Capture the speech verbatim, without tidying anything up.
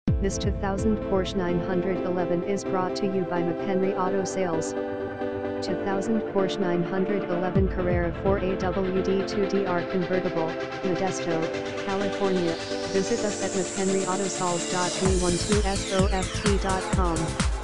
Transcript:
This two thousand Porsche nine eleven is brought to you by Mchenry Auto Sales. two thousand Porsche nine eleven Carrera four A W D two D R Convertible, Modesto, California. Visit us at mchenry autosols dot b twelve soft dot com.